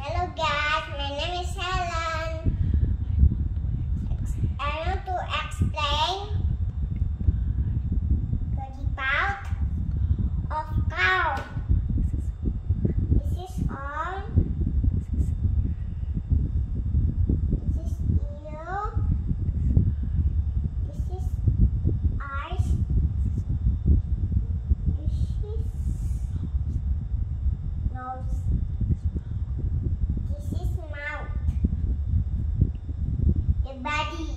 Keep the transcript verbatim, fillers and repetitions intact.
Hello guys, my name is Helena. I want to explain the part of cow. This is arm. This is ear. This is eyes. This is nose. This is mouth. The body.